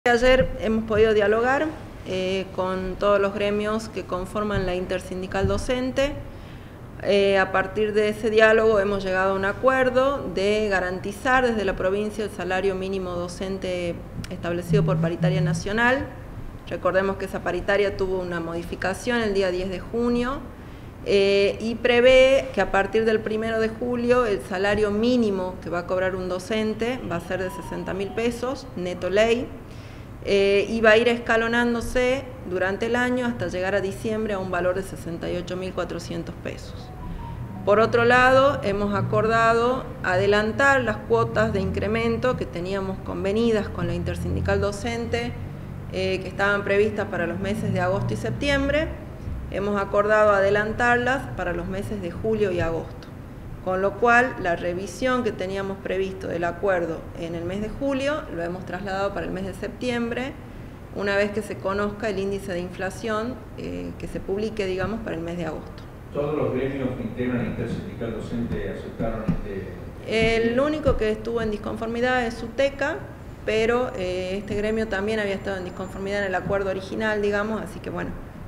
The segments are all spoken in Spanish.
Ayer hemos podido dialogar con todos los gremios que conforman la intersindical docente. A partir de ese diálogo hemos llegado a un acuerdo de garantizar desde la provincia el salario mínimo docente establecido por paritaria nacional. Recordemos que esa paritaria tuvo una modificación el día 10 de junio y prevé que a partir del 1 de julio el salario mínimo que va a cobrar un docente va a ser de 60.000 pesos, neto ley. Y va a ir escalonándose durante el año hasta llegar a diciembre a un valor de 68.400 pesos. Por otro lado, hemos acordado adelantar las cuotas de incremento que teníamos convenidas con la intersindical docente, que estaban previstas para los meses de agosto y septiembre. Hemos acordado adelantarlas para los meses de julio y agosto. Con lo cual, la revisión que teníamos previsto del acuerdo en el mes de julio lo hemos trasladado para el mes de septiembre, una vez que se conozca el índice de inflación que se publique, digamos, para el mes de agosto. ¿Todos los gremios que integran la intersindical docente aceptaron este...? El único que estuvo en disconformidad es UTECA, pero este gremio también había estado en disconformidad en el acuerdo original, digamos, así que bueno,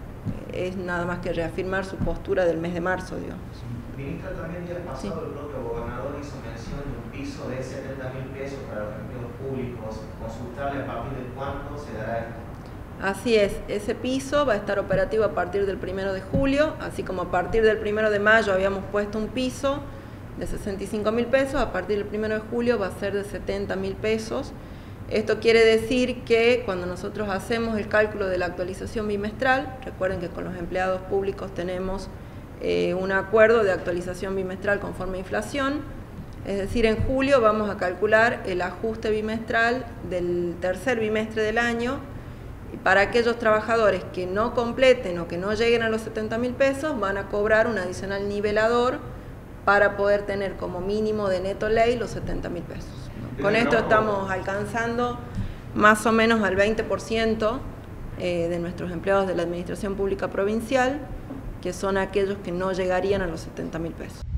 es nada más que reafirmar su postura del mes de marzo, digamos. Ministra, también días pasado el propio gobernador hizo mención de un piso de 70.000 pesos para los empleos públicos. Consultarle a partir de cuándo se dará esto. Así es, ese piso va a estar operativo a partir del 1 de julio, así como a partir del 1 de mayo habíamos puesto un piso de 65.000 pesos, a partir del 1 de julio va a ser de 70.000 pesos. Esto quiere decir que cuando nosotros hacemos el cálculo de la actualización bimestral, recuerden que con los empleados públicos tenemos un acuerdo de actualización bimestral conforme a inflación, es decir, en julio vamos a calcular el ajuste bimestral del tercer bimestre del año, y para aquellos trabajadores que no completen o que no lleguen a los 70.000 pesos van a cobrar un adicional nivelador para poder tener como mínimo de neto ley los 70.000 pesos. Con esto estamos alcanzando más o menos al 20% de nuestros empleados de la administración pública provincial, que son aquellos que no llegarían a los 70.000 pesos.